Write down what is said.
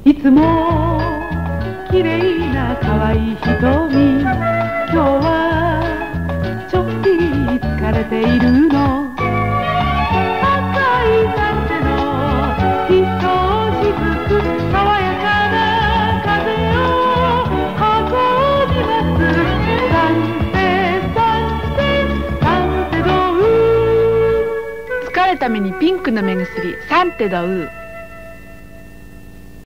いつも綺麗な可愛い瞳、今日はちょっぴり疲れているの。赤いサンテのひとしずく、爽やかな風を運びます。サンテサンテサンテドウ。 疲れた目にピンクの目薬、サンテドウー。